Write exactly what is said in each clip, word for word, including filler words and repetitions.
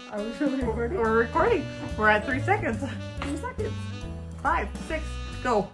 Are we really recording? We're recording. We're at three seconds. Three seconds. Five, six, go.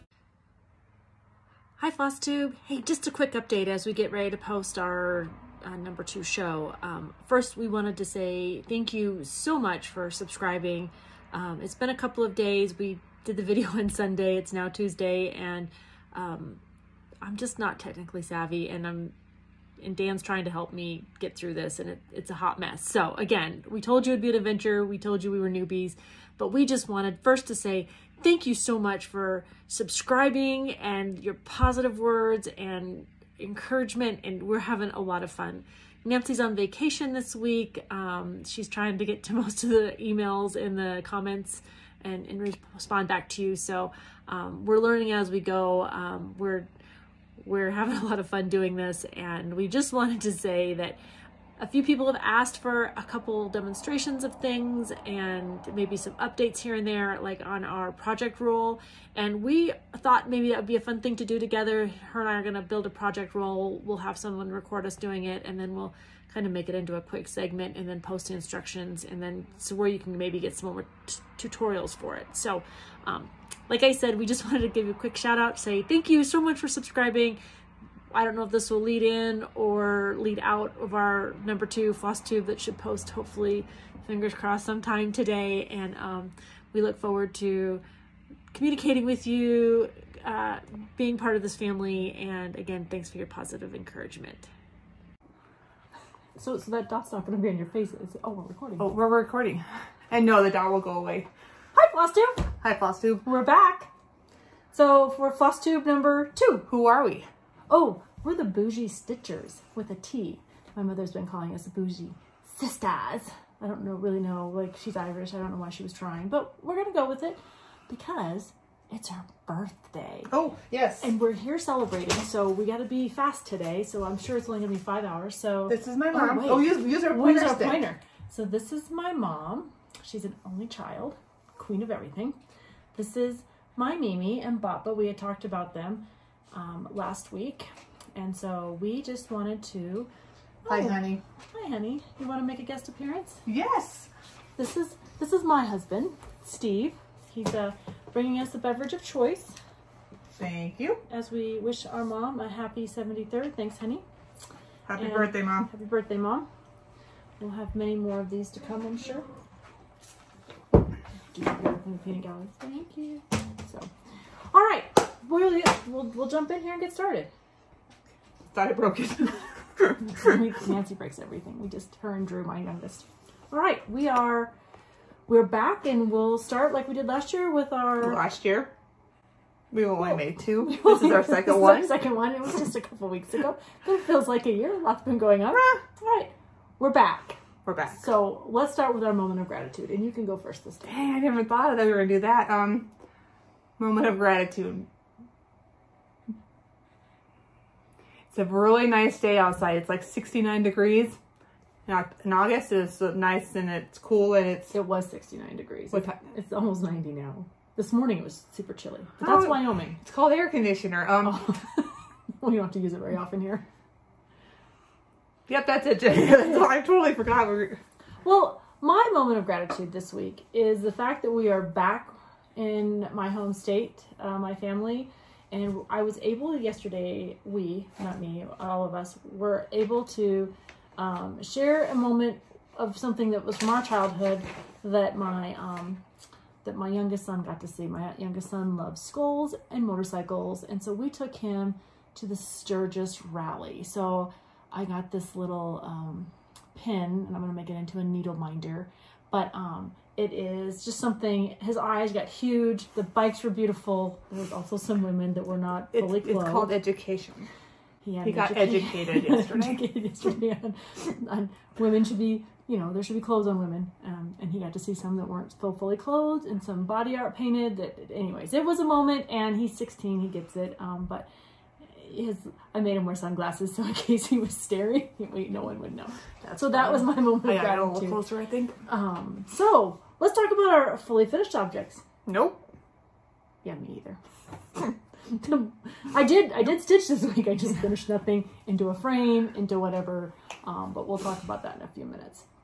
Hi, FlossTube. Hey, just a quick update as we get ready to post our uh, number two show. Um, first, we wanted to say thank you so much for subscribing. Um, it's been a couple of days. We did the video on Sunday. It's now Tuesday, and um, I'm just not technically savvy, and I'm and Dan's trying to help me get through this, and it, it's a hot mess. So again, we told you it'd be an adventure. We told you we were newbies, but we just wanted first to say thank you so much for subscribing and your positive words and encouragement, and we're having a lot of fun. Nancy's on vacation this week. Um, she's trying to get to most of the emails and the comments and, and respond back to you. So um, we're learning as we go. Um, we're We're having a lot of fun doing this, and we just wanted to say that a few people have asked for a couple demonstrations of things and maybe some updates here and there, like on our project roll. And we thought maybe that would be a fun thing to do together. Her and I are going to build a project roll. We'll have someone record us doing it, and then we'll kind of make it into a quick segment and then post the instructions, and then so where you can maybe get some more tutorials for it. So um, like I said, we just wanted to give you a quick shout out, say thank you so much for subscribing. I don't know if this will lead in or lead out of our number two FlossTube that should post, hopefully, fingers crossed, sometime today. And um, we look forward to communicating with you, uh, being part of this family. And again, thanks for your positive encouragement. So, so that dot's not going to be on your face. It's, oh, we're recording. Oh, we're recording. And no, the dot will go away. Hi, FlossTube. Hi, FlossTube. We're back. So for FlossTube number two. Who are we? Oh, we're the Bougie Stitchers with a T. My mother's been calling us the Bougie Sisters. I don't know, really know, like she's Irish. I don't know why she was trying, but we're going to go with it because it's her birthday. Oh, yes. And we're here celebrating, so we got to be fast today. So I'm sure it's only going to be five hours. So this is my mom. Oh, oh use, use our we'll pointer use our stick. pointer. So this is my mom. She's an only child, queen of everything. This is my Mimi and Bappa. We had talked about them um, last week. And so we just wanted to... Hi, oh, honey. Hi, honey. You want to make a guest appearance? Yes. This is this is my husband, Steve. He's uh, bringing us a beverage of choice. Thank you. As we wish our mom a happy seventy-third. Thanks, honey. Happy And birthday, Mom. Happy birthday, Mom. We'll have many more of these to come, I'm sure. Peanut galleries. Thank you. So, all right. We'll, we'll, we'll jump in here and get started. Thought I broke it. Nancy breaks everything. We just, her and Drew, my youngest. All right, we are, we're back, and we'll start like we did last year with our... Last year? We only Oh. made two. This is our second this one. Is our second one. It was just a couple weeks ago. It feels like a year. Lots been going on. Ah. All right, we're back. We're back. So let's start with our moment of gratitude, and you can go first this time. Dang, I never thought that we were going to do that. Um, moment of gratitude. It's a really nice day outside. It's like sixty-nine degrees. Now, in August, it's nice and it's cool and it's... It was sixty-nine degrees. What It's, time? it's almost ninety now. This morning it was super chilly, but that's Oh. Wyoming. It's called air conditioner. Um, Oh. We don't have to use it very often here. Yep, that's it. I totally forgot. We were... Well, my moment of gratitude this week is the fact that we are back in my home state, uh, my family, and I was able yesterday, we, not me, all of us, were able to um, share a moment of something that was from our childhood that my um, that my youngest son got to see. My youngest son loves skulls and motorcycles, and so we took him to the Sturgis rally. So I got this little um, pin, and I'm going to make it into a needle minder, but um, it is just something. His eyes got huge. The bikes were beautiful. There was also some women that were not It's, fully clothed. it's called education. He, He got educated yesterday. educated yesterday on, on women should be, you know, there should be clothes on women. Um, and he got to see some that weren't full, fully clothed and some body art painted. That, anyways, it was a moment, and he's sixteen. He gets it. Um, but his, I made him wear sunglasses, so in case he was staring, no one would know. That's so that fine. was my moment I of got a little gratitude. closer, I think. Um, so let's talk about our fully finished objects. Nope. Yeah, me either. I did I did stitch this week. I just finished nothing into a frame, into whatever. Um, but we'll talk about that in a few minutes.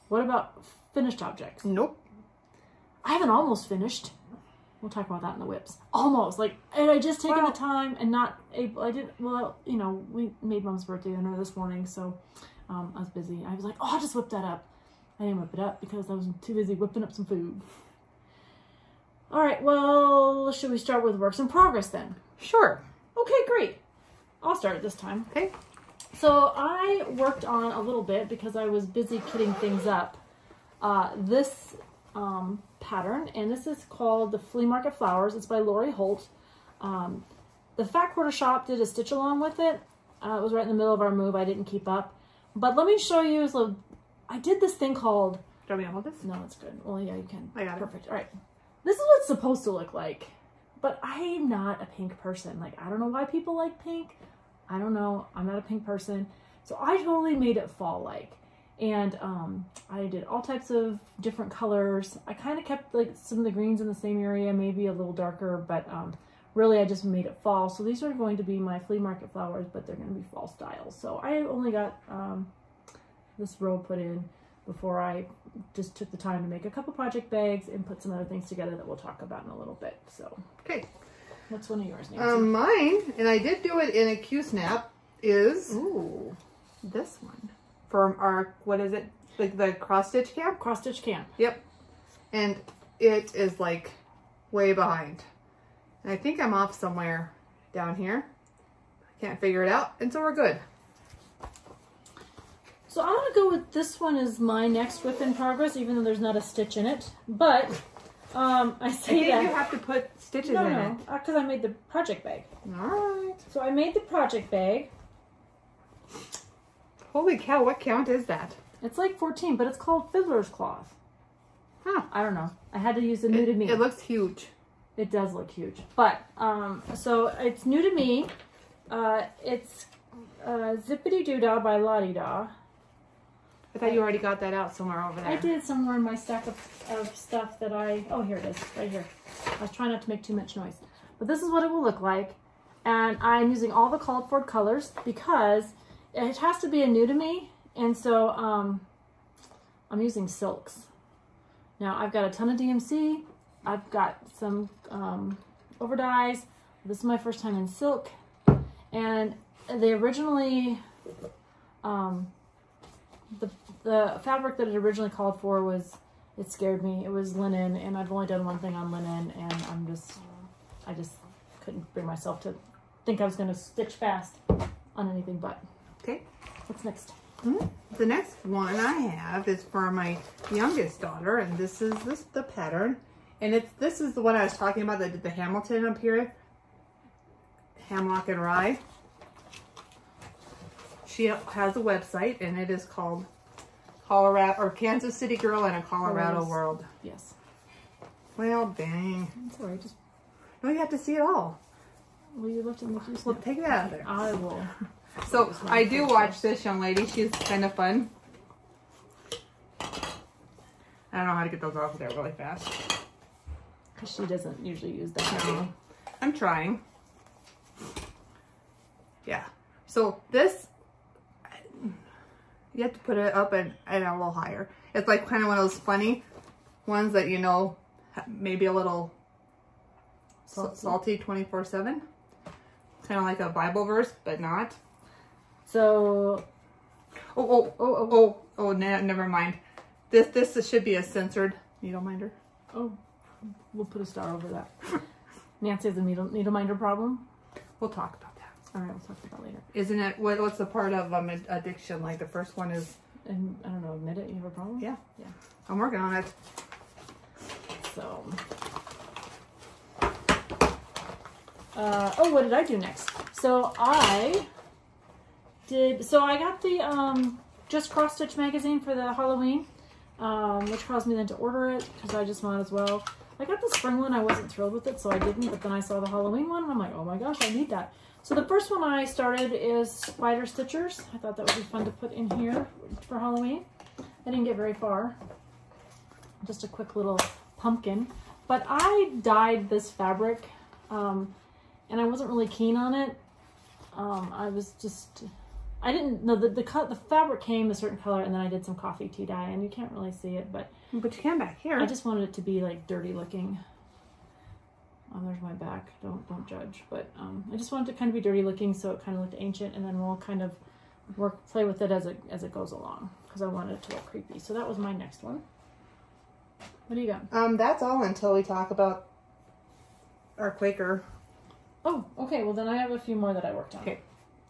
What about finished objects? Nope. I haven't almost finished. We'll talk about that in the whips. Almost, like, and I just taken well, the time and not able, I didn't, well, you know, we made Mom's birthday dinner this morning, so um, I was busy. I was like, oh, I'll just whip that up. I didn't whip it up because I was too busy whipping up some food. All right, well, should we start with works in progress then? Sure. Okay, great. I'll start this time. Okay. So I worked on a little bit because I was busy kitting things up. Uh, this um, pattern, and this is called the Flea Market Flowers. It's by Lori Holt. Um, the Fat Quarter Shop did a stitch along with it. Uh, it was right in the middle of our move. I didn't keep up. But let me show you. So I did this thing called... Do you want me to hold this? No, it's good. Well, yeah, you can. I got it. Perfect. All right. This is what it's supposed to look like. But I'm not a pink person. Like, I don't know why people like pink. I don't know. I'm not a pink person. So I totally made it fall-like. And um, I did all types of different colors. I kind of kept like some of the greens in the same area, maybe a little darker, but um, really I just made it fall. So these are going to be my flea market flowers, but they're going to be fall style. So I only got um, this row put in before I just took the time to make a couple project bags and put some other things together that we'll talk about in a little bit. So, okay. What's one of yours, Nancy? Um, mine, and I did do it in a Q-snap, is Ooh, this one. From our, what is it? Like the cross stitch camp? Cross stitch camp. Yep. And it is like way behind. And I think I'm off somewhere down here. I can't figure it out. And so we're good. So I'm going to go with this one as my next whip in progress, even though there's not a stitch in it. But um, I I say think that. you have to put stitches no, in no, it. because I made the project bag. All right. So I made the project bag. Holy cow, what count is that? It's like fourteen, but it's called Fiddler's Cloth. Huh. I don't know. I had to use the new to me. It looks huge. It does look huge. But, um, so it's new to me. Uh, it's uh, Zippity Doo Dah by Lottie Dah. I thought you already got that out somewhere over there. I did somewhere in my stack of, of stuff that I, oh, here it is, right here. I was trying not to make too much noise. But this is what it will look like. And I'm using all the called for colors because it has to be a new to me. And so um, I'm using silks. Now I've got a ton of D M C. I've got some um, over dyes. This is my first time in silk. And they originally, um, the, the fabric that it originally called for was, it scared me. It was linen, and I've only done one thing on linen, and I'm just, I just couldn't bring myself to think I was going to stitch fast on anything but. Okay. What's next? Mm-hmm. The next one I have is for my youngest daughter, and this is this the pattern. And it's this is the one I was talking about that did the Hamilton up here. Hamlock and Rye. She has a website, and it is called Colorado or Kansas City Girl in a Colorado Yes. World. Yes. Well, dang. It's all right. Just, No, you have to see it all. well, you left it in the juice. Well, take it out of there. I will. So I do watch this young lady. She's kind of fun. I don't know how to get those off of there really fast. Because she doesn't usually use that. No, I'm trying. Yeah. So this, you have to put it up and, and a little higher. It's like kind of one of those funny ones that, you know, maybe a little salty, salty twenty-four seven. Kind of like a Bible verse, but not. So, Oh, oh, oh, oh, oh, oh, ne never mind. This, this should be a censored needle minder. oh, we'll put a star over that. Nancy has a needle, needle minder problem. We'll talk about that. All right, we'll talk about that later. Isn't it, what, what's the part of um, addiction? Like the first one is, And I don't know, admit it, you have a problem? yeah, Yeah. I'm working on it. So, uh, oh, what did I do next? So I did, so I got the um, Just Cross Stitch magazine for the Halloween, um, which caused me then to order it because I just might as well. I got the spring one, I wasn't thrilled with it, so I didn't, but then I saw the Halloween one, and I'm like, oh my gosh, I need that. So the first one I started is Spider Stitchers. I thought that would be fun to put in here for Halloween. I didn't get very far. Just a quick little pumpkin. But I dyed this fabric, um, and I wasn't really keen on it. Um, I was just, I didn't know the the cut. The fabric came a certain color, and then I did some coffee tea dye, and you can't really see it, but but you can back here. I just wanted it to be like dirty looking. Oh, there's my back. Don't don't judge, but um, I just wanted it to kind of be dirty looking, so it kind of looked ancient, and then we'll kind of work play with it as it as it goes along, because I wanted it to look creepy. So that was my next one. What do you got? Um, that's all until we talk about our Quaker. Oh, okay. Well, then I have a few more that I worked on. Okay.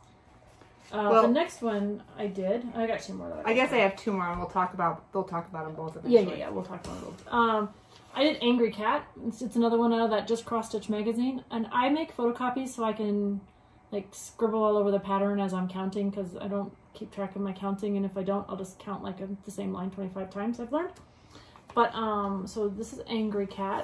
Uh, well, the next one I did. I got two more that I. I guess on. I have two more, and we'll talk about. We'll talk about them both. Yeah, yeah, yeah. We'll talk about it. Um, I did Angry Cat. It's, it's another one out of that Just Cross Stitch magazine, and I make photocopies so I can like scribble all over the pattern as I'm counting, because I don't keep track of my counting, and if I don't, I'll just count like a, the same line twenty-five times. I've learned. But um, so this is Angry Cat.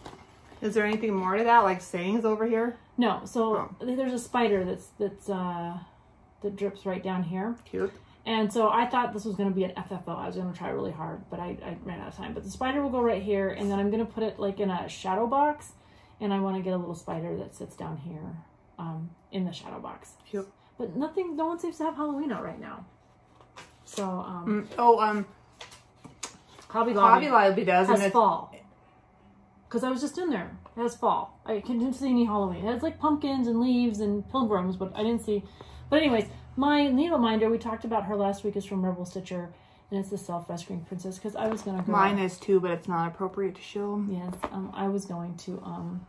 Is there anything more to that, like sayings over here? No. So oh. there's a spider that's that's uh, that drips right down here. Cute. And so I thought this was going to be an F F O. I was going to try really hard, but I, I ran out of time. But the spider will go right here, and then I'm going to put it like in a shadow box, and I want to get a little spider that sits down here um, in the shadow box. Cute. But nothing, no one seems to have Halloween out right now. So, um... Mm, oh, um... Hobby Lobby, Hobby Lobby does. has and it's, fall. Because I was just in there. It has fall. I couldn't see any Halloween. It has like pumpkins and leaves and pilgrims, but I didn't see... But anyways... My needle minder, we talked about her last week, is from Rebel Stitcher, and it's the Self-Rescuing Princess, because I was going to go... Mine is too, but it's not appropriate to show. Yes, um, I was going to, um,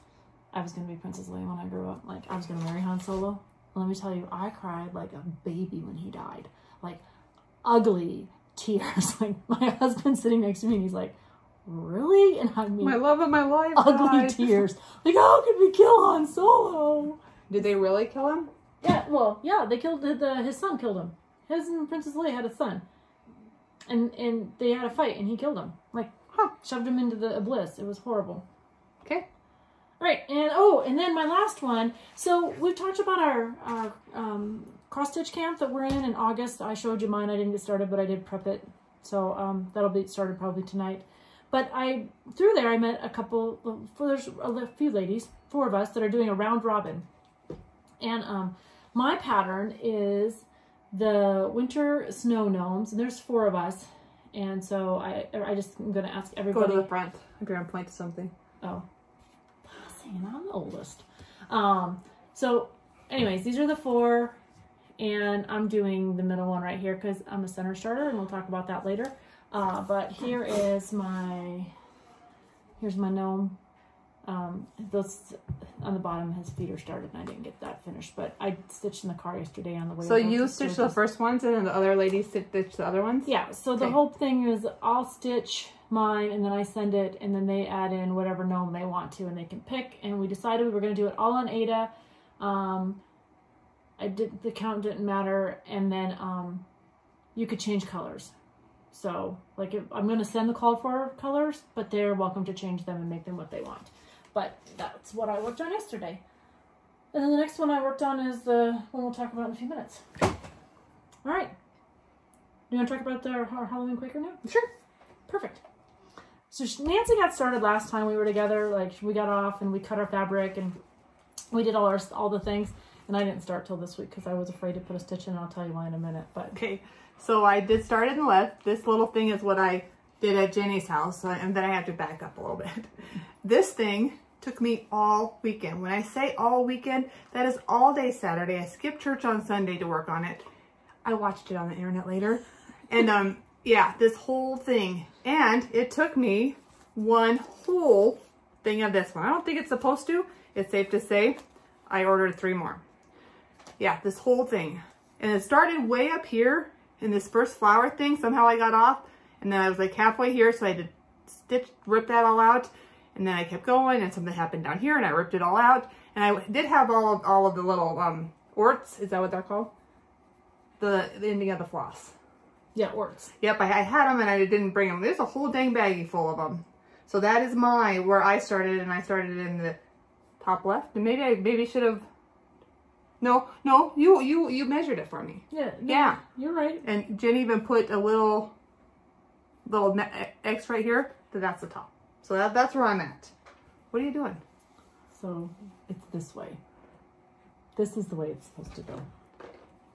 I was going to be Princess Leia when I grew up. Like, I was going to marry Han Solo. Let me tell you, I cried like a baby when he died. Like, ugly tears. Like, my husband sitting next to me, and he's like, really? And I mean... My love of my life Ugly died. tears. Like, how could we kill Han Solo? Did they really kill him? Yeah, well, yeah, they killed the, the his son killed him. His and Princess Leia had a son, and and they had a fight, and he killed him. Like, huh, shoved him into the abyss. It was horrible. Okay. All right, and oh, and then my last one. So we've talked about our our um, cross stitch camp that we're in in August. I showed you mine. I didn't get started, but I did prep it, so um, that'll be started probably tonight. But I through there I met a couple. Well, there's a few ladies, four of us that are doing a round robin, and um. My pattern is the winter snow gnomes, and there's four of us, and so I I just am gonna ask everybody. Go to the front. I'm gonna point to something. Oh, saying I'm the oldest. Um. So, anyways, these are the four, and I'm doing the middle one right here because I'm a center starter, and we'll talk about that later. Uh, but here is my here's my gnome. Um, those on the bottom, his feet are started, and I didn't get that finished. But I stitched in the car yesterday on the way. So you stitched the first ones, and then the other ladies stitched the other ones. Yeah. So okay. The whole thing is, I'll stitch mine, and then I send it, and then they add in whatever gnome they want to, and they can pick. And we decided we were going to do it all on Aida. Um, I did the count didn't matter, and then um, you could change colors. So, like, if, I'm going to send the call for colors, but they're welcome to change them and make them what they want. But that's what I worked on yesterday. And then the next one I worked on is the one we'll talk about in a few minutes. All right. Do you want to talk about the, our Halloween Quaker now? Sure. Perfect. So Nancy got started last time we were together. Like, we got off and we cut our fabric and we did all our all the things. And I didn't start till this week because I was afraid to put a stitch in. I'll tell you why in a minute. But okay. So I did start in the left. This little thing is what I did at Jenny's house, and then I have to back up a little bit. This thing took me all weekend. When I say all weekend, that is all day Saturday. I skipped church on Sunday to work on it. I watched it on the internet later. And um, yeah, this whole thing. And it took me one whole thing of this one. I don't think it's supposed to. It's safe to say I ordered three more. Yeah, this whole thing. And it started way up here in this first flower thing. Somehow I got off. And then I was like halfway here, so I had to stitch, rip that all out. And then I kept going, and something happened down here, and I ripped it all out. And I did have all of, all of the little um, orts. Is that what they're called? The, the ending of the floss. yeah, orts. Yep, I, I had them, and I didn't bring them. There's a whole dang baggie full of them. So that is my, where I started, and I started in the top left. And maybe I maybe should have... No, no, you, you, you measured it for me. Yeah. No, Yeah. You're right. And Jen even put a little, little X right here. So that's the top. So that, that's where I'm at. What are you doing? So it's this way. This is the way it's supposed to go.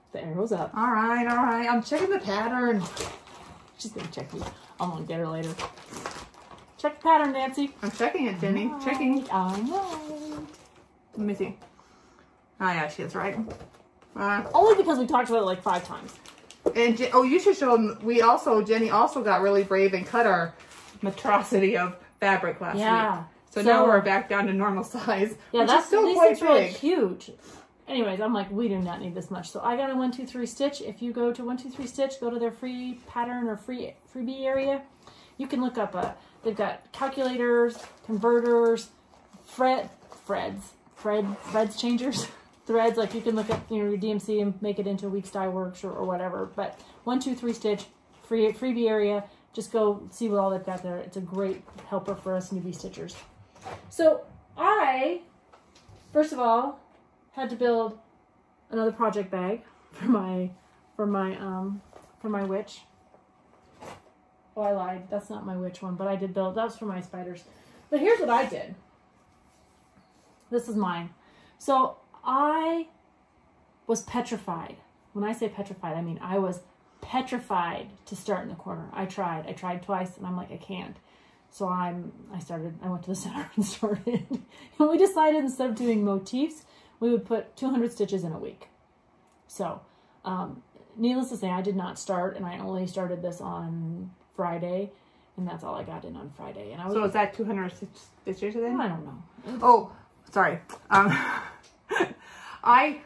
The arrow's up. All right, all right. I'm checking the pattern. She's gonna check me. I'm gonna get her later. Check the pattern, Nancy. I'm checking it, Jenny. Right. Checking. All right. Let me see. Oh yeah, she is right. Uh, Only because we talked about it like five times. And Je oh, you should show them. We also, Jenny also got really brave and cut our monstrosity of fabric last yeah. week. So, So now we're back down to normal size. Yeah, which that's is still these quite things are like big. huge. Anyways, I'm like, we do not need this much. So I got a one two three stitch. If you go to one two three stitch, go to their free pattern or free freebie area. You can look up a. They've got calculators, converters, Fred, Freds, Fred, Freds changers, threads. Like you can look up, you know, your D M C and make it into Weeks Dye Works or, or whatever. But one two three stitch, free freebie area. Just go see what all they've got there. It's a great helper for us newbie stitchers. So I, first of all, had to build another project bag for my for my um for my witch. Oh, I lied. That's not my witch one, but I did build. That was for my spiders. But here's what I did. This is mine. So I was petrified. When I say petrified, I mean I was petrified to start in the corner. I tried. I tried twice, and I'm like, I can't. So I'm. I started. I went to the center and started. And we decided instead of doing motifs, we would put two hundred stitches in a week. So, um, needless to say, I did not start, and I only started this on Friday, and that's all I got in on Friday. And I was. So is that two hundred stitches then? I don't know. Oh, sorry. Um, I.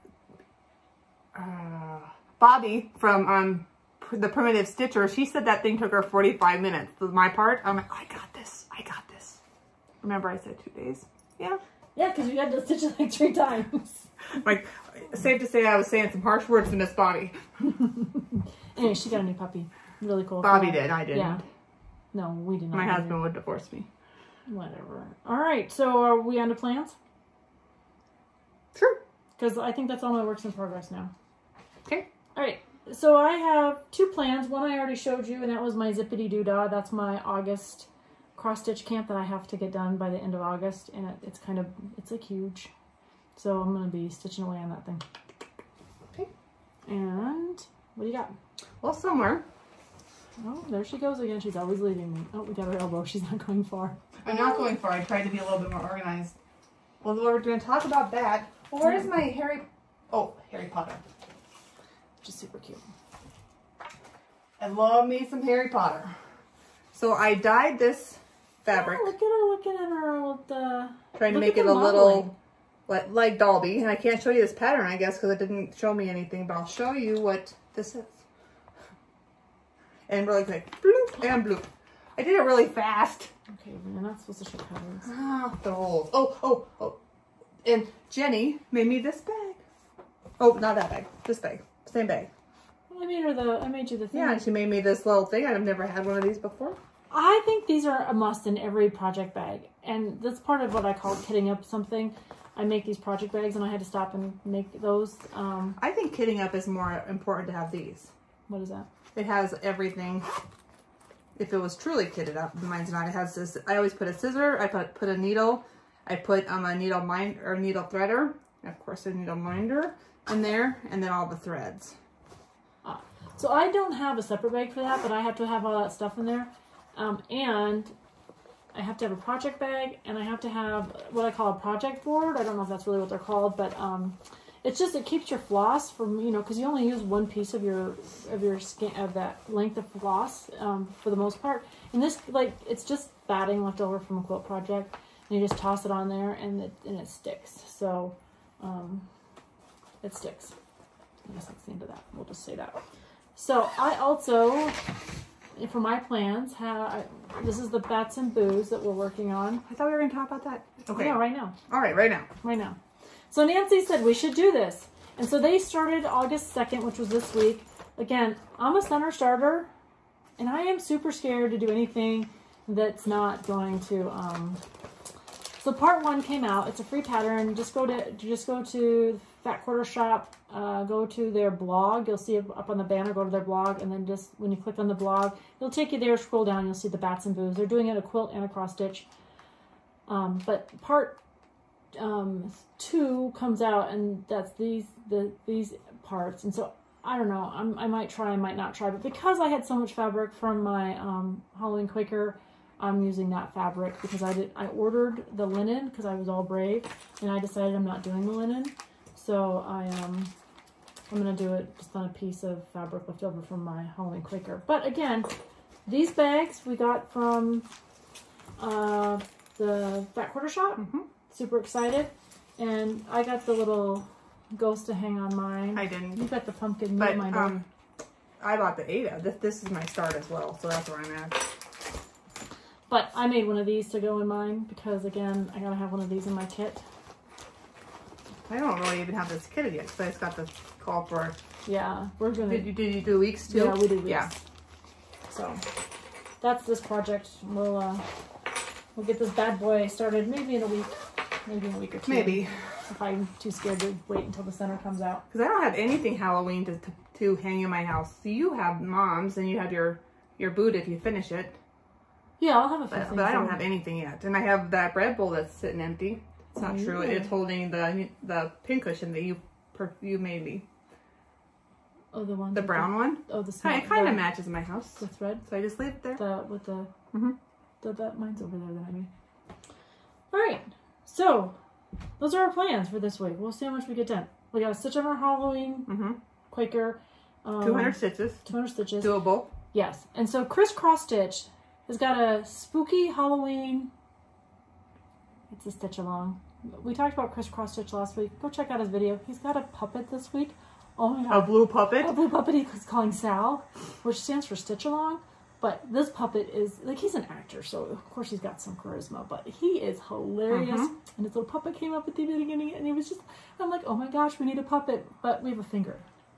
Uh, Bobby from um the Primitive Stitcher, she said that thing took her forty-five minutes. For my part, I'm like, I got this. I got this. Remember, I said two days. Yeah. Yeah, because you had to stitch it like three times. Like, safe to say I was saying some harsh words to Miss Bobby. Anyway, she got a new puppy. Really cool. Bobby yeah. did. I didn't. Yeah. No, we did not. My either. husband would divorce me. Whatever. All right. So are we on to plans? Sure. Because I think that's all my works in progress now. Okay. All right. So I have two plans. One I already showed you, and that was my Zippity Doodah. That's my August cross stitch camp that I have to get done by the end of August, and it, it's kind of it's like huge. So I'm gonna be stitching away on that thing. Okay. And what do you got? Well, somewhere. Oh, there she goes again. She's always leaving me. Oh, we got her elbow. She's not going far. I'm not going far. I tried to be a little bit more organized. Well, we're going to talk about that. Well, where is my Harry... Oh, Harry Potter. Which is super cute. I love me some Harry Potter. So I dyed this fabric. Oh, look at her looking at her old... Uh, trying to make it a little... Like, like Dalby. And I can't show you this pattern, I guess, because it didn't show me anything. But I'll show you what this is. And really quick. Bloop and bloop. I did it really fast. Okay, we're not supposed to show patterns. Ah, the rolls. Oh, oh, oh. And Jenny made me this bag. Oh, not that bag. This bag. Same bag. I made her the. I made you the thing. Yeah, and she made me this little thing. I've never had one of these before. I think these are a must in every project bag, and that's part of what I call kitting up something. I make these project bags, and I had to stop and make those. Um, I think kitting up is more important to have these. what is that? It has everything. If it was truly kitted up, mine's not. It has this. I always put a scissor. I put put a needle. I put um a needle mind or needle threader. And of course, a needle minder in there, and then all the threads. Ah. So I don't have a separate bag for that, but I have to have all that stuff in there, um, and I have to have a project bag, and I have to have what I call a project board. I don't know if that's really what they're called, but um, it's just it keeps your floss from you know because you only use one piece of your of your skin of that length of floss um, for the most part. And this like it's just batting left over from a quilt project, and you just toss it on there, and it and it sticks. So um, it sticks. I guess that's the end of that. We'll just say that. So I also, for my plans, have this is the Bats and Booze that we're working on. I thought we were going to talk about that. Okay. Yeah, right now. All right, right now. Right now. So Nancy said we should do this. And so they started August second, which was this week. Again, I'm a center starter, and I am super scared to do anything that's not going to... Um... So part one came out. It's a free pattern. Just go to just go to Fat Quarter Shop. Uh, go to their blog. You'll see it up on the banner. Go to their blog, and then just when you click on the blog, it'll take you there. Scroll down. You'll see the Bats and Booze. They're doing it a quilt and a cross stitch. Um, but part um, two comes out, and that's these the these parts. And so I don't know, I'm, I might try, I might not try, but because I had so much fabric from my um, Halloween Quaker, I'm using that fabric because I did. I ordered the linen because I was all brave, and I decided I'm not doing the linen. So I um, I'm gonna do it just on a piece of fabric left over from my Halloween Quaker. But again, these bags we got from uh, the Fat Quarter Shop. Mm-hmm. Super excited, and I got the little ghost to hang on mine. I didn't. You got the pumpkin. But mine um, I bought the Ada. This this is my start as well, so that's where I'm at. But I made one of these to go in mine because, again, I gotta have one of these in my kit. I don't really even have this kitted yet because I just got the call for. Yeah, we're gonna. Did you did you do weeks too? Yeah, we did weeks. Yeah. So that's this project. We'll uh, we'll get this bad boy started maybe in a week, maybe in a week or two. Maybe. If I'm too scared to wait until the center comes out. Because I don't have anything Halloween to, to to hang in my house. So you have Mom's and you have your your boot if you finish it. Yeah, I'll have a few But, things. but I don't there. have anything yet. And I have that bread bowl that's sitting empty. It's not Oh, true. yeah. It's holding the the pincushion that you per, you made me. Oh, the one. The brown one. Oh, the Hi, small. it kind of the, matches my house. the thread. So I just leave it there. The with the. Mm-hmm. The, that mine's over there. Then I mean. All right. So, those are our plans for this week. We'll see how much we get done. We got to stitch on our Halloween Mm-hmm. Quaker. Um, two hundred stitches. two hundred stitches. Doable. Yes. And so Crisscross Stitch has got a spooky Halloween. It's a stitch along. We talked about Crisscross Stitch last week. Go check out his video. He's got a puppet this week. Oh my god. A blue puppet. A blue puppet he's calling Sal, which stands for Stitch Along. But this puppet is, like, he's an actor, so of course he's got some charisma, but he is hilarious. Mm-hmm. And his little puppet came up at the beginning, and he was just, I'm like, oh my gosh, we need a puppet, but we have a finger.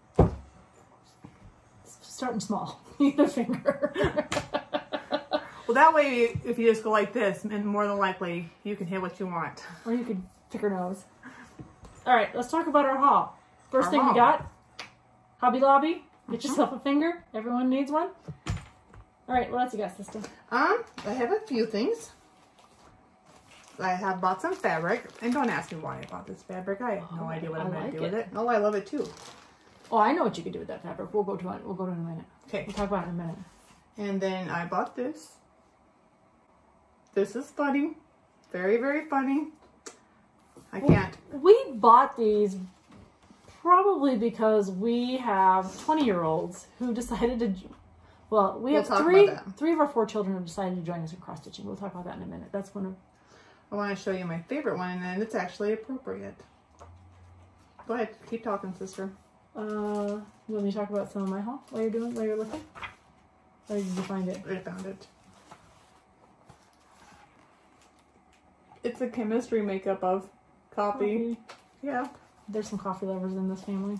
Starting small. We need a finger. Well, that way, if you just go like this, and more than likely, you can hit what you want. Or you could pick her nose. All right, let's talk about our haul. First Our thing haul. we got, Hobby Lobby. Get Mm-hmm. yourself a finger. Everyone needs one. All right, what else you got, sister? Um, I have a few things. I have bought some fabric, and don't ask me why I bought this fabric. I have no Oh, idea what I I'm going like to do it. with it. Oh, I love it too. Oh, I know what you can do with that fabric. We'll go to it. We'll go to it in a minute. Okay. We'll talk about it in a minute. And then I bought this. This is funny. Very, very funny. I can't. We bought these probably because we have twenty-year-olds who decided to. Well, we We'll have talk three. about that. Three of our four children have decided to join us in cross stitching. We'll talk about that in a minute. That's one of. I want to show you my favorite one, and then it's actually appropriate. Go ahead. Keep talking, sister. Uh, you want me to talk about some of my haul while you're doing, while you're looking? Or did you find it? I found it. It's a chemistry makeup of coffee. Coffee. Yeah. There's some coffee lovers in this family.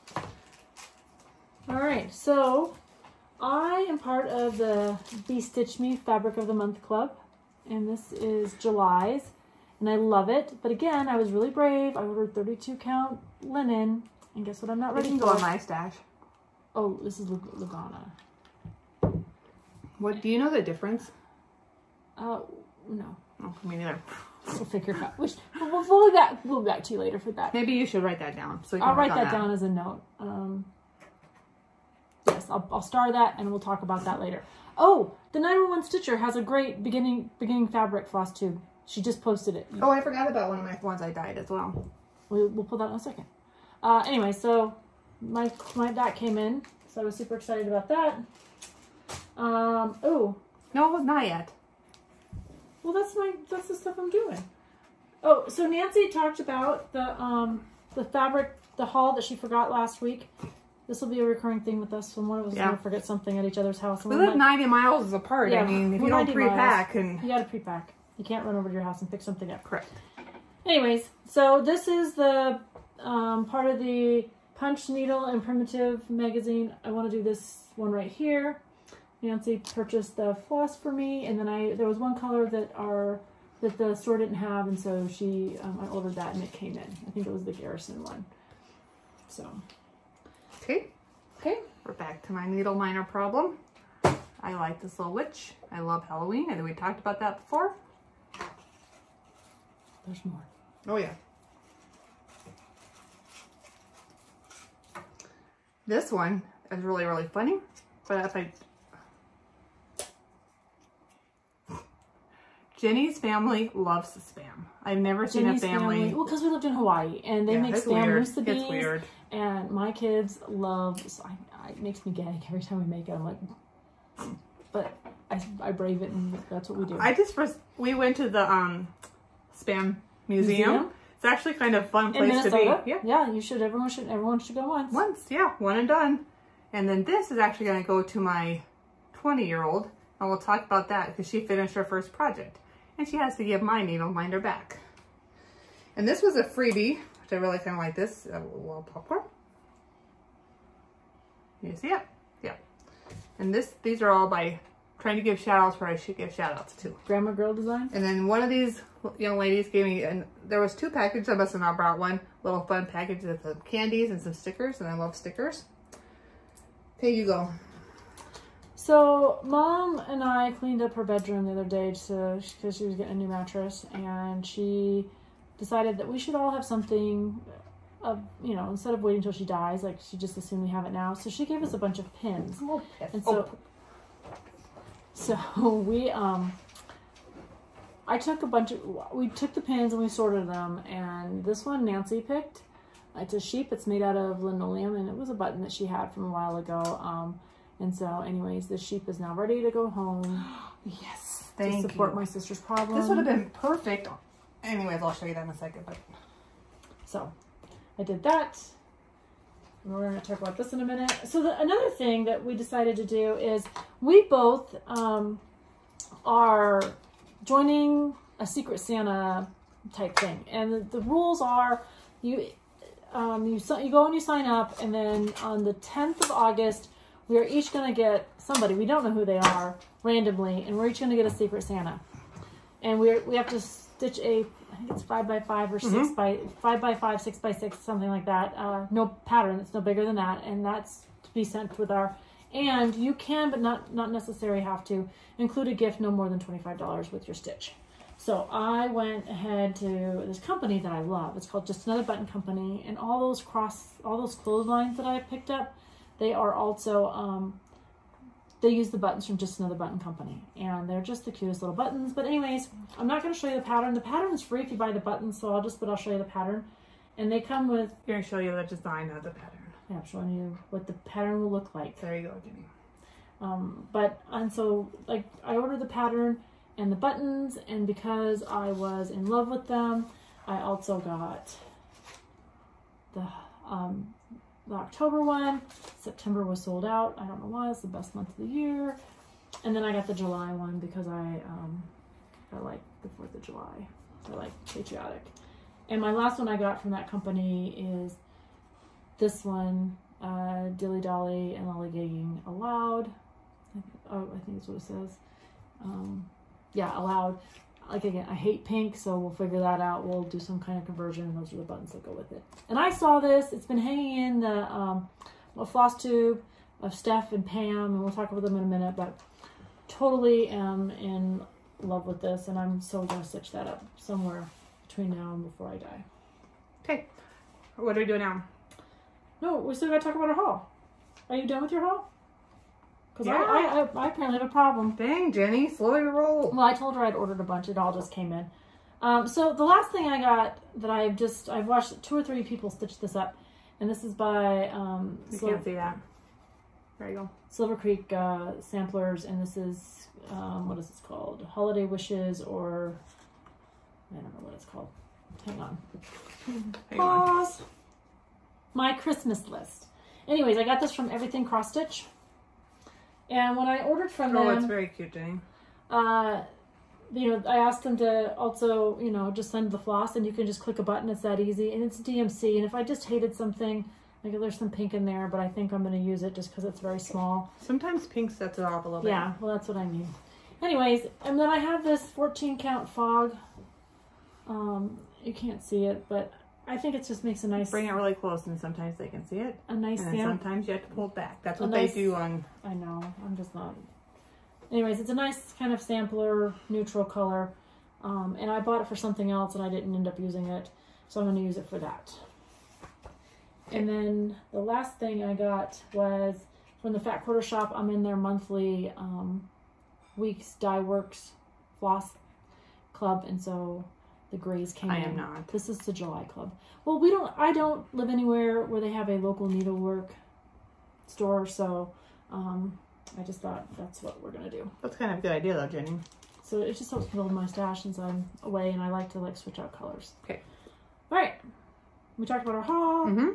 All right, so I am part of the Be Stitch Me Fabric of the Month Club, and this is July's, and I love it. But again, I was really brave. I ordered thirty-two count linen, and guess what I'm not You ready can for? go on my stash. Oh, this is Lug- Lugana. What do you know the difference? Uh, no. Oh, me neither. We'll figure it out. Which, we'll, we'll, we'll, be back, we'll be back to you later for that. Maybe you should write that down. So you can I'll work write on that, down as a note. Um, yes, I'll, I'll star that, and we'll talk about that later. Oh, the nine one one Stitcher has a great beginning beginning fabric floss tube. She just posted it. Oh, I forgot about one of my ones I dyed as well. We, we'll pull that in a second. Uh, anyway, so my, my that came in, so I was super excited about that. Um, oh, No, not yet. well, that's my that's the stuff I'm doing. Oh, so Nancy talked about the um the fabric, the haul that she forgot last week. This will be a recurring thing with us when one of us is Yeah. going to forget something at each other's house. And We we're live like, ninety miles apart. Yeah, I mean, if we're you don't ninety pre-pack miles. and... You got to pre-pack. You can't run over to your house and pick something up. Correct. Anyways, so this is the um, part of the Punch, Needle, and Primitive magazine. I want to do this one right here. Nancy purchased the floss for me, and then I there was one color that our that the store didn't have, and so she um, I ordered that and it came in. I think it was the Garrison one. So Okay. okay, We're back to my needle miner problem. I like this little witch. I love Halloween. I think we talked about that before. there's more. Oh, yeah. This one is really, really funny. But if I... Jenny's family loves spam. I've never seen Jenny's a family... family well, because we lived in Hawaii, and they Yeah, make it's spam weird. musubi beans. It's weird. And my kids love... So I, I, it makes me gag every time we make it. I'm like... But I, I brave it, and that's what we do. I just... We went to the um, spam museum. museum? It's actually kind of a fun place to be. Yeah. Yeah, you should. Everyone should. Everyone should go once. Once, yeah, one and done. And then this is actually going to go to my twenty-year-old, and we'll talk about that because she finished her first project, and she has to give my needle minder back. And this was a freebie, which I really kind of like. This a little popcorn. You see it? Yeah. And this, these are all by trying to give shout outs where I should give shout outs to. Grandma Girl Design. And then one of these young ladies gave me, and there was two packages. I must have not brought one. Little fun package with some candies and some stickers, and I love stickers. Okay, you go. So Mom and I cleaned up her bedroom the other day to because she was getting a new mattress, and she decided that we should all have something. Of, you know, instead of waiting until she dies, like she just assumed we have it now. So she gave us a bunch of pins, Oh, and so. Oh. So we, um, I took a bunch of, we took the pins and we sorted them, and this one Nancy picked. It's a sheep. It's made out of linoleum, and it was a button that she had from a while ago. Um, and so anyways, the sheep is now ready to go home. Yes, thank to support you. my sister's problem. This would have been perfect. Anyways, I'll show you that in a second. But so I did that. We're going to talk about this in a minute. So the, another thing that we decided to do is we both um, are joining a Secret Santa type thing. And the, the rules are you, um, you, you go and you sign up, and then on the tenth of August, we are each going to get somebody, we don't know who they are, randomly, and we're each going to get a Secret Santa. And we're, we have to stitch a, I think it's five by five or six mm-hmm. by five by five, six by six, something like that. Uh, no pattern. It's no bigger than that, and that's to be sent with our. And you can, but not not necessarily have to, include a gift no more than twenty-five dollars with your stitch. So I went ahead to this company that I love. It's called Just Another Button Company, and all those cross, all those clotheslines that I picked up, they are also. Um, They use the buttons from Just Another Button Company, and they're just the cutest little buttons. But anyways, I'm not going to show you the pattern. The pattern is free if you buy the buttons, so I'll just, but I'll show you the pattern. And they come with... You're going to show you the design of the pattern. Yeah, I'm showing you what the pattern will look like. There you go, Jenny. Um, but, and so, like, I ordered the pattern and the buttons, and because I was in love with them, I also got the... Um, The October one. September was sold out. I don't know why. It's the best month of the year. And then I got the July one because I um, I like the fourth of July. I like patriotic. And my last one I got from that company is this one, uh, Dilly Dolly and Lollygagging Allowed. Oh, I think that's what it says. Um, yeah, Allowed. Like, again, I hate pink, so we'll figure that out. We'll do some kind of conversion, and those are the buttons that go with it. And I saw this. It's been hanging in the um, a floss tube of Steph and Pam, and we'll talk about them in a minute, but totally am in love with this, and I'm so going to stitch that up somewhere between now and before I die. Okay. What do we do now? No, we still got to talk about our haul. Are you done with your haul? Because yeah. I, I, I apparently have a problem. Dang, Jenny, slow your roll. Well, I told her I'd ordered a bunch. It all just came in. Um, so the last thing I got that I've just, I've watched two or three people stitch this up. And this is by... Um, you Silver, can't see that. There you go. Silver Creek uh, Samplers. And this is, um, what is this called? Holiday Wishes, or... I don't know what it's called. Hang on. Hang Pause. on. My Christmas list. Anyways, I got this from Everything Cross Stitch. And when I ordered from oh, them... Oh, it's very cute, Jenny. Uh, you know, I asked them to also, you know, just send the floss, and you can just click a button. It's that easy. And it's D M C. And if I just hated something, like there's some pink in there, but I think I'm going to use it just because it's very small. Sometimes pink sets it off a little bit. Yeah, well, that's what I mean. Anyways, and then I have this fourteen count fog. Um, you can't see it, but I think it just makes a nice... Bring it really close, and sometimes they can see it. A nice And then sample. sometimes you have to pull it back. That's what nice, they do on... I know. I'm just not... Anyways, it's a nice kind of sampler, neutral color. Um, and I bought it for something else, and I didn't end up using it. So I'm going to use it for that. And then the last thing I got was from the Fat Quarter Shop. I'm in their monthly um, Weeks Dye Works Floss Club, and so the grays came I in. am not. This is the July Club. Well, we don't. I don't live anywhere where they have a local needlework store, so um, I just thought that's what we're gonna do. That's kind of a good idea, though, Jenny. So it just helps build my stash since I'm away, and I like to like switch out colors. Okay. All right. We talked about our haul. Mm-hmm.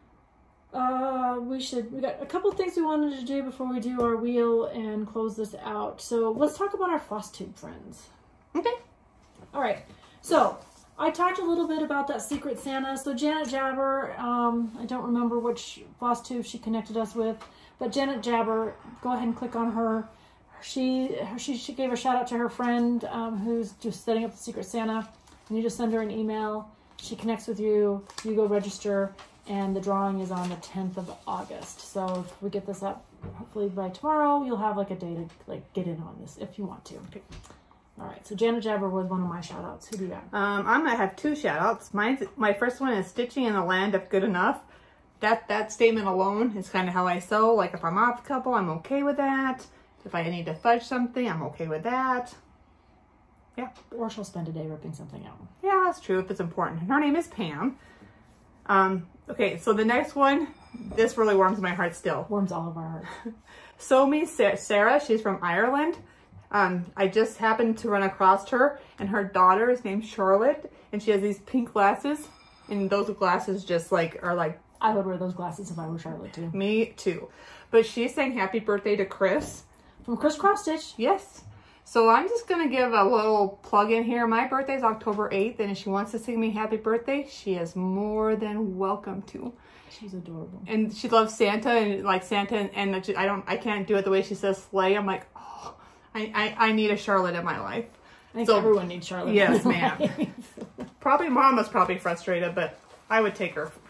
Uh, we should, we got a couple things we wanted to do before we do our wheel and close this out. So let's talk about our floss tube friends. Okay. All right. So I talked a little bit about that Secret Santa. So Janet Jabber, um, I don't remember which floss tube she connected us with, but Janet Jabber, go ahead and click on her. She, she, she gave a shout out to her friend, um, who's just setting up the Secret Santa, and you just send her an email. She connects with you, you go register, and the drawing is on the tenth of August. So if we get this up, hopefully by tomorrow, you'll have like a day to like get in on this if you want to. Okay. All right. So Janet Jabber was one of my shout outs. Who do you got? Um, I'm going to have two shout outs. Mine's, my first one is Stitching in the Land of Good Enough. That, that statement alone is kind of how I sew. Like if I'm off couple, I'm okay with that. If I need to fudge something, I'm okay with that. Yeah. Or she'll spend a day ripping something out. Yeah, that's true if it's important. Her name is Pam. Um, okay, so the next one, this really warms my heart still. Warms all of our hearts. Sew Me Sarah, she's from Ireland. Um, I just happened to run across her, and her daughter is named Charlotte, and she has these pink glasses, and those glasses just like are like... I would wear those glasses if I were Charlotte too. Me too. But she's saying happy birthday to Chris. From Chris Cross Stitch. Yes. So I'm just going to give a little plug in here. My birthday is October eighth, and if she wants to sing me happy birthday, she is more than welcome to. She's adorable. And she loves Santa, and like Santa, and, and I don't, I can't do it the way she says sleigh. I'm like, oh, I, I, I need a Charlotte in my life. I think so, everyone needs Charlotte. Yes, ma'am. Probably Mama's probably frustrated, but I would take her.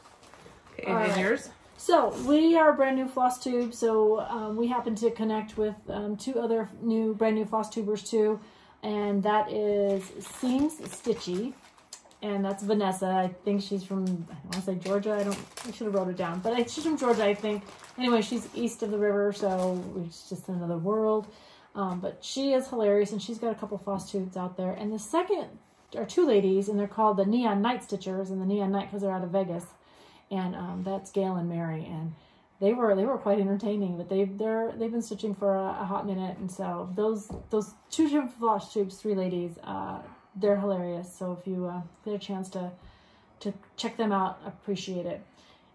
Okay, and right. yours? So we are a brand new floss tube. So um, we happen to connect with um, two other new, brand new floss tubers too, and that is Seams Stitchy, and that's Vanessa. I think she's from, I want to say Georgia. I don't. I should have wrote it down, but I, she's from Georgia, I think. Anyway, she's east of the river, so it's just another world. Um, but she is hilarious, and she's got a couple floss tubes out there. And the second are two ladies, and they're called the Neon Night Stitchers, and the Neon Night because they're out of Vegas. And um, that's Gail and Mary, and they were they were quite entertaining. But they they're they've been stitching for a, a hot minute, and so those those two different floss tubes, three ladies, uh, they're hilarious. So if you uh, get a chance to to check them out, appreciate it.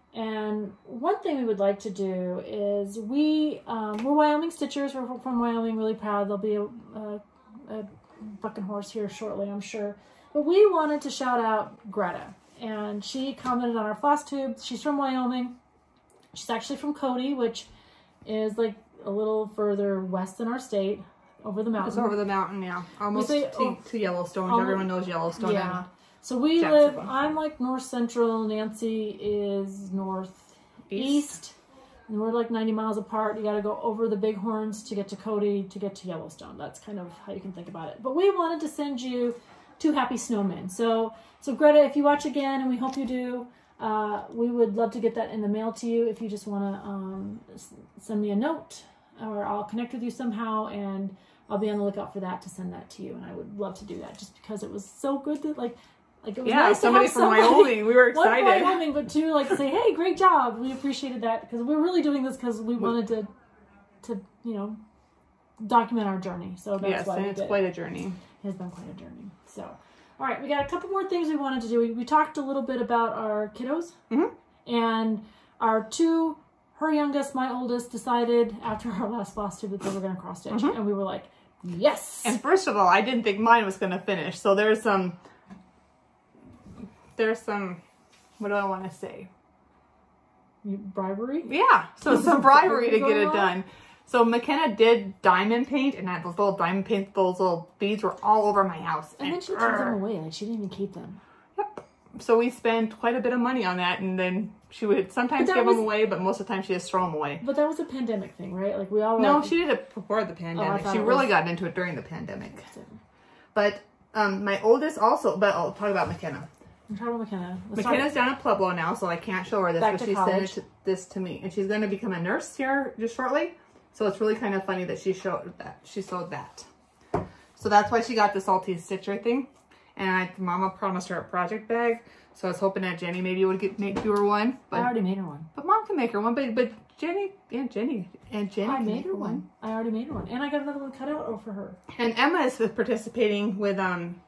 And one thing we would like to do is we um, we're Wyoming Stitchers. We're from Wyoming, really proud. There'll be a, a, a bucking horse here shortly, I'm sure. But we wanted to shout out Greta. And she commented on our floss tube. She's from Wyoming. She's actually from Cody, which is like a little further west in our state, over the mountain. It's over the mountain, yeah. Almost say, to, oh, to Yellowstone. almost, Everyone knows Yellowstone. Yeah. So we Jackson. live, I'm like north central. Nancy is northeast. East. And we're like ninety miles apart. You got to go over the Bighorns to get to Cody, to get to Yellowstone. That's kind of how you can think about it. But we wanted to send you two happy snowmen. So, so Greta, if you watch again, and we hope you do, uh, we would love to get that in the mail to you. If you just want to um, send me a note, or I'll connect with you somehow, and I'll be on the lookout for that to send that to you. And I would love to do that, just because it was so good to like, like it was yeah, nice somebody to have from somebody, Wyoming. We were excited. One from Wyoming, but two like say, hey, great job. We appreciated that because we're really doing this because we wanted to, to you know, document our journey. So that's yes, why and we it's did. quite a journey. It has been quite a journey. So, all right, we got a couple more things we wanted to do. We, we talked a little bit about our kiddos, mm-hmm. and our two, her youngest, my oldest, decided after our last floss tube that they were going to cross stitch, mm-hmm. and we were like, yes. And first of all, I didn't think mine was going to finish. So there's some, there's some, what do I want to say? Bribery? Yeah, so some bribery to get it on? done. So McKenna did diamond paint, and that those little diamond paint, those little beads were all over my house. And, and then she threw them away. Like, she didn't even keep them. Yep. So we spent quite a bit of money on that, and then she would sometimes give was, them away, but most of the time she just throw them away. But that was a pandemic thing, right? Like, we all... No, like, she did it before the pandemic. Oh, she really was... got into it during the pandemic. But um, my oldest also, but I'll talk about McKenna. How about McKenna? Let's McKenna's start. down at Pueblo now, so I can't show her this, Back but to she college. sent it to, this to me. And she's going to become a nurse here just shortly. So it's really kind of funny that she showed that. She sewed that. So that's why she got the salty stitcher thing. And I, Mama promised her a project bag. So I was hoping that Jenny maybe would get make do her one. But, I already made her one. But Mom can make her one. But but Jenny, yeah, Jenny. And Jenny I can made make her one. I already made her one. And I got another one cut out for her. And Emma is participating with um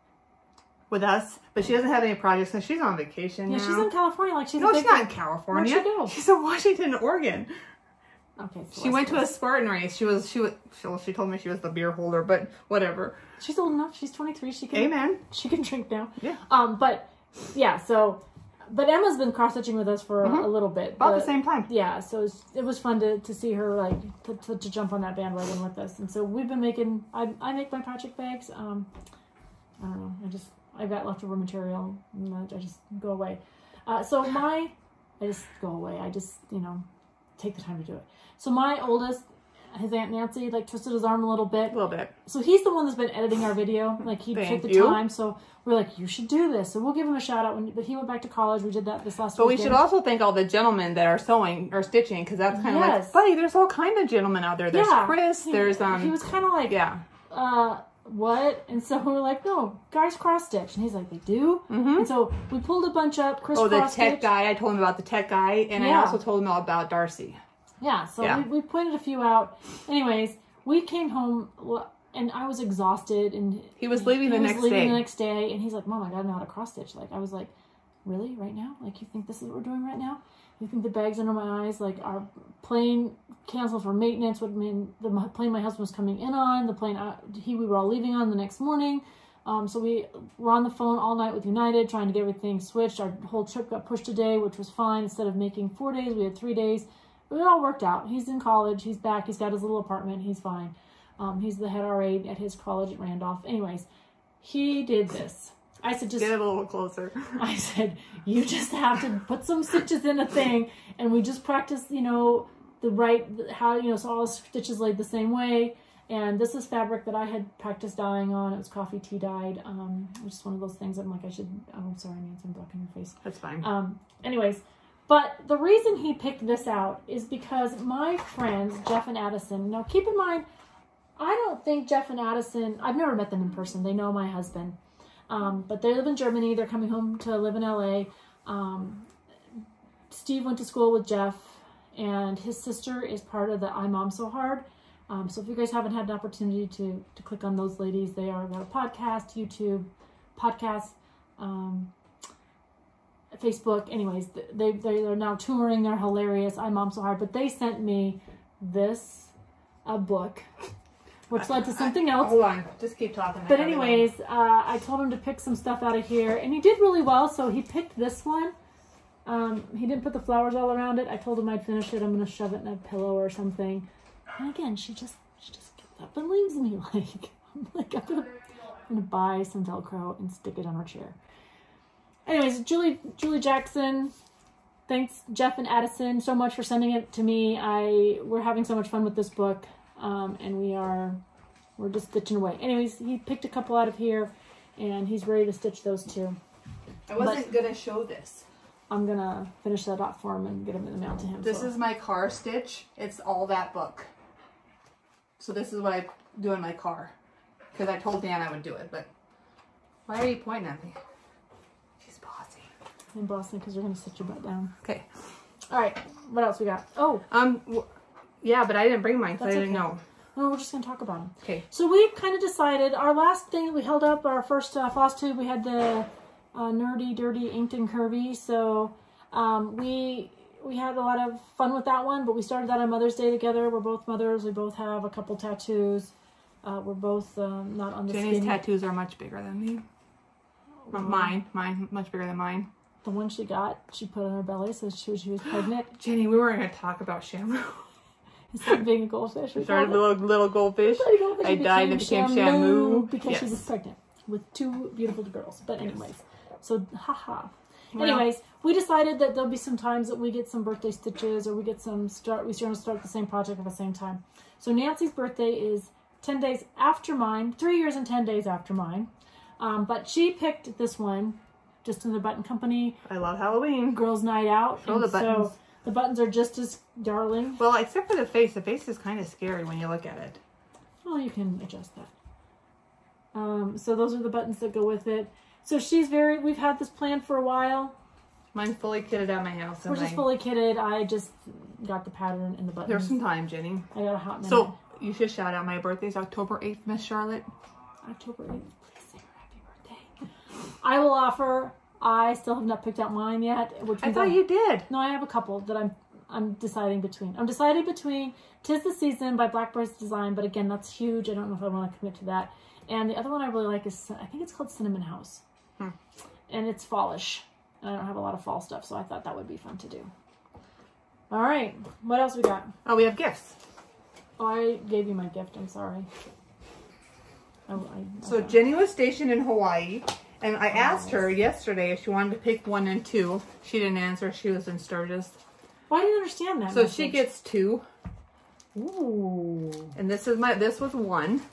with us, but she doesn't have any projects because she's on vacation Yeah, now. she's in California. Like she's No, a she's big not in California. Where'd she go? She's in Washington, Oregon. Okay. So She went to a Spartan race. She was she was she, well, she told me she was the beer holder, but whatever. She's old enough. She's twenty-three. She can. Amen. She can drink now. Yeah. Um. But yeah. So, but Emma's been cross stitching with us for Mhm. a little bit. About but, the same time. Yeah. So it's, it was fun to, to see her like to, to, to jump on that bandwagon with us. And so we've been making. I I make my project bags. Um. I don't know. I just I've got leftover material. And I just go away. Uh. So my I just go away. I just you know take the time to do it. So my oldest, his Aunt Nancy, like twisted his arm a little bit. A little bit. So he's the one that's been editing our video. Like he Thank took the you. time. So we're like, you should do this. So we'll give him a shout out. When, but he went back to college. We did that this last But we weekend. should also thank all the gentlemen that are sewing or stitching, because that's kind of Yes. like, buddy, there's all kind of gentlemen out there. There's Yeah. Chris. He- There's um. He was kind of like, yeah. uh, what? And so we were like, no, guys cross stitch. And he's like, they do. Mm-hmm. And so we pulled a bunch up. Chris Oh, the cross tech stitch. guy. I told him about the tech guy, and I Yeah. also told him all about Darcy. Yeah, so Yeah. We, we pointed a few out. Anyways, we came home and I was exhausted, and He was leaving the he was next leaving day. the next day, and he's like, "Mom, I gotta know how to cross stitch." Like I was like, "Really, right now? Like you think this is what we're doing right now? You think the bags under my eyes? Like our plane canceled for maintenance would mean the plane my husband was coming in on, the plane I, he we were all leaving on the next morning." Um, so we were on the phone all night with United trying to get everything switched. Our whole trip got pushed a day, which was fine. Instead of making four days, we had three days. It all worked out. He's in college. He's back. He's got his little apartment. He's fine. Um, he's the head R A at his college at Randolph. Anyways, he did this. I said, just, Get a little closer. I said, you just have to put some stitches in a thing. And we just practice, you know, the right, how, you know, so all the stitches laid the same way. And this is fabric that I had practiced dyeing on. It was coffee tea dyed. Um, which is one of those things I'm like, I should, oh, I'm sorry, Nancy, I'm blocking your face. That's fine. Um, anyways, but the reason he picked this out is because my friends, Jeff and Addison, now keep in mind, I don't think Jeff and Addison, I've never met them in person. They know my husband. Um, but they live in Germany. They're coming home to live in L A. Um, Steve went to school with Jeff, and his sister is part of the I Mom So Hard. Um, so if you guys haven't had an opportunity to, to click on those ladies, they are got a podcast, YouTube, podcast, um, Facebook. Anyways, they, they, they're now touring. They're hilarious. I Mom So Hard. But they sent me this, a book, which led to something else. Hold on. Just keep talking. But anyways, uh, I told him to pick some stuff out of here, and he did really well. So he picked this one. Um, he didn't put the flowers all around it. I told him I'd finish it. I'm going to shove it in a pillow or something. And again, she just she just gets up and leaves me. Like, I'm like, I'm going to I'm gonna buy some Velcro and stick it on her chair. Anyways, Julie Julie Jackson, thanks Jeff and Addison so much for sending it to me. I we're having so much fun with this book, um, and we are we're just stitching away. Anyways, he picked a couple out of here, and he's ready to stitch those too. I wasn't going to show this. I'm gonna finish that off for him and get him in the mail to him. This so. is my car stitch. It's all that book. So this is what I do in my car. Because I told Dan I would do it, but why are you pointing at me? She's bossy. in Boston because you're gonna sit your butt down. Okay. All right. What else we got? Oh, Um. W yeah, but I didn't bring mine, so I That's didn't okay. know. no, we're just gonna talk about them. Okay. So we kind of decided our last thing we held up our first uh, floss tube. We had the uh, nerdy, dirty, inked and curvy. So um, we we had a lot of fun with that one. But we started that on Mother's Day together. We're both mothers. We both have a couple tattoos. Uh, we're both um, not on the Jenny's skinny. tattoos are much bigger than me. Well, mine, mine, much bigger than mine. The one she got, she put on her belly, so she, she was pregnant. Jenny, we weren't going to talk about Shamu. Instead of being a goldfish, we Started called it. little little goldfish. Little goldfish I and died and became Shamu. because she Yes. was pregnant with two beautiful girls. But anyways, so haha. Well. Anyways, we decided that there'll be some times that we get some birthday stitches or we get some start. We start to start the same project at the same time. So Nancy's birthday is ten days after mine, three years and ten days after mine. Um, but she picked this one. just in the button company. I love Halloween. Girls' night out. Show the buttons. So the buttons are just as darling. Well, except for the face. The face is kind of scary when you look at it. Well, you can adjust that. Um, so those are the buttons that go with it. So she's very, we've had this plan for a while. Mine's fully kitted at my house. We're just I, fully kitted. I just got the pattern and the buttons. There's some time, Jenny. I got a hot minute. So you should shout out my birthday's October eighth, Miss Charlotte. October eighth. Please say her happy birthday. I will offer, I still have not picked out mine yet. Which I thought I, you did. No, I have a couple that I'm I'm deciding between. I'm deciding between Tis the Season by Blackbird's Design, but again, that's huge. I don't know if I want to commit to that. And the other one I really like is, I think it's called Cinnamon House. Hmm. And it's fallish. And I don't have a lot of fall stuff, so I thought that would be fun to do. All right. What else we got? Oh, we have gifts. Oh, I gave you my gift. I'm sorry. I, I, so okay. Jenny was stationed in Hawaii, and I asked her yesterday if she wanted to pick one and two. She didn't answer. She was in Sturgis. Well, I didn't understand that So message. she gets two. Ooh. And this is my, this was one.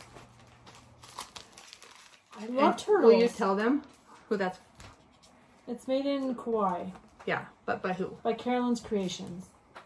I love and turtles. Will you tell them who that's? It's made in Kauai. Yeah, but by who? By Carolyn's Creations.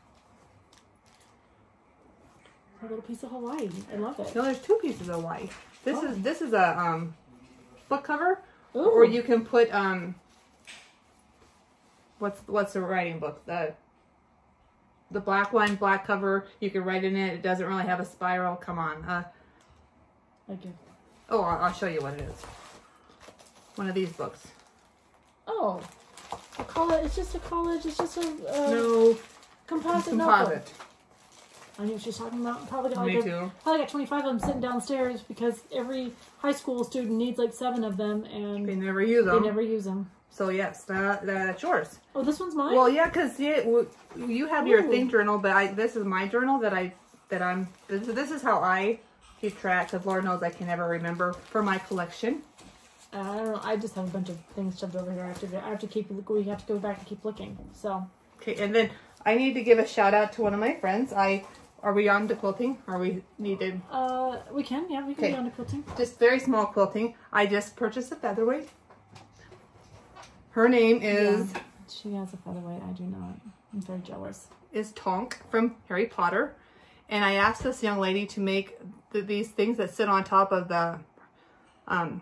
A little piece of Hawaii. I love it. No, there's two pieces of Hawaii. This oh. is this is a um book cover, Ooh. Or you can put um. What's what's the writing book? The the black one, black cover. You can write in it. It doesn't really have a spiral. Come on. Uh, I do. Oh, I'll, I'll show you what it is. One of these books. Oh, a college. It's just a college. It's just a uh, no composite. Composite. Notebook. I knew what she's talking about. Probably got like Me a, too. Probably got twenty-five of them sitting downstairs because every high school student needs like seven of them, and they never use them. They never use them. So yes, that that's yours. Oh, this one's mine. Well, yeah, because you you have your Ooh. Think journal, but I this is my journal that I that I'm. This, this is how I keep track, because Lord knows I can never remember for my collection. Uh, I don't know. I just have a bunch of things shoved over here. I have to. I have to keep. We have to go back and keep looking. So. Okay, and then I need to give a shout out to one of my friends. I are we on to quilting? Are we needed? Uh, we can. Yeah, we can be on to quilting. Just very small quilting. I just purchased a featherweight. Her name is. Yeah, she has a featherweight. I do not. I'm very jealous. Is Tonk from Harry Potter, and I asked this young lady to make the, these things that sit on top of the. Um,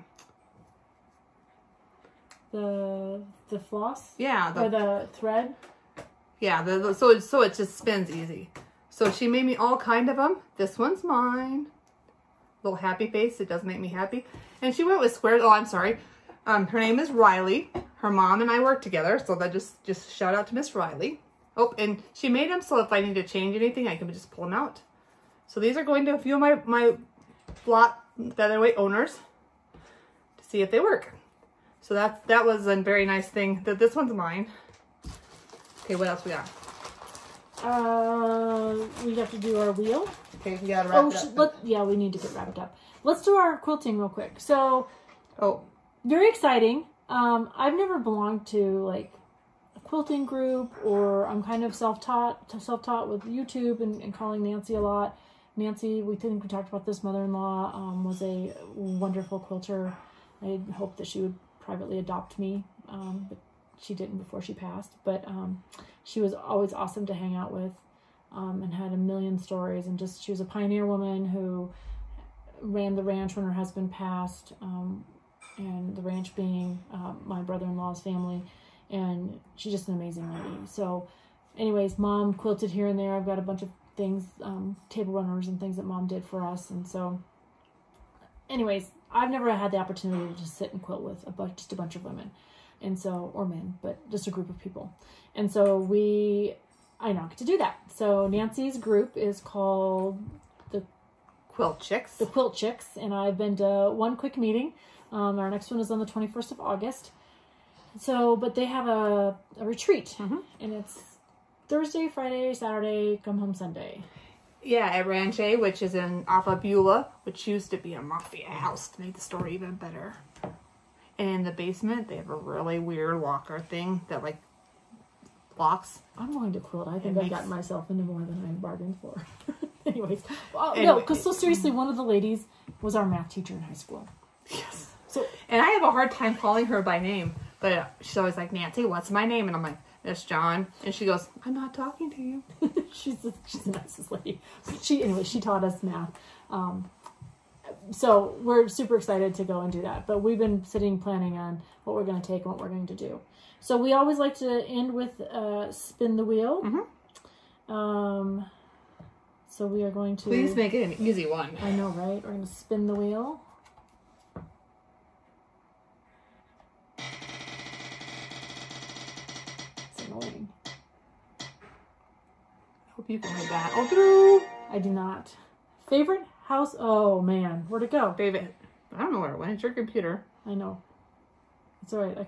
The the floss? Yeah. The, or the thread? Yeah, the, the, so, it, so it just spins easy. So she made me all kind of them. This one's mine. Little happy face. It does make me happy. And she went with squares. Oh, I'm sorry. Um, her name is Riley. Her mom and I work together. So that just, just shout out to Miss Riley. Oh, and she made them so if I need to change anything, I can just pull them out. So these are going to a few of my, my block featherweight owners to see if they work. So that that was a very nice thing. That this one's mine. Okay, what else we got? Uh, we have to do our wheel. Okay, we gotta wrap oh, it up. Let, yeah, we need to get wrapped up. Let's do our quilting real quick. So, oh, very exciting. Um, I've never belonged to like a quilting group, or I'm kind of self-taught, self-taught with YouTube and, and calling Nancy a lot. Nancy, we think we talked about this. Mother-in-law um, was a wonderful quilter. I hope that she would privately adopt me, um, but she didn't before she passed. But um, she was always awesome to hang out with, um, and had a million stories. And just she was a pioneer woman who ran the ranch when her husband passed, um, and the ranch being uh, my brother-in-law's family. And she's just an amazing lady. So, anyways, Mom quilted here and there. I've got a bunch of things, um, table runners and things that Mom did for us. And so, anyways. I've never had the opportunity to just sit and quilt with a bunch, just a bunch of women, and so, or men, but just a group of people. And so we, I now get to do that. So Nancy's group is called the Quilt Chicks. The Quilt Chicks, and I've been to one quick meeting. Um, our next one is on the twenty-first of August. So, but they have a, a retreat, mm-hmm. and it's Thursday, Friday, Saturday, come home Sunday. Yeah, at Ranch A, which is in off of Beulah, which used to be a mafia house to make the story even better. And in the basement, they have a really weird locker thing that, like, locks. I'm going to quilt. I think it I've makes... gotten myself into more than I bargained for. Anyways. Uh, anyway. No, because so seriously, one of the ladies was our math teacher in high school. Yes. So, and I have a hard time calling her by name. But uh, she's always like, Nancy, what's my name? And I'm like, Miss John. And she goes, I'm not talking to you. she's the, she's the nicest lady. She anyway, she taught us math. Um, so we're super excited to go and do that. But we've been sitting planning on what we're going to take and what we're going to do. So we always like to end with uh, spin the wheel. Mm-hmm. Um, so we are going to... Please make it an easy one. I know, right? We're going to spin the wheel. It's annoying. I hope you can read that. Oh, I do not. Favorite house? Oh, man. Where'd it go? David. I don't know where it went. It's your computer. I know. It's all right. I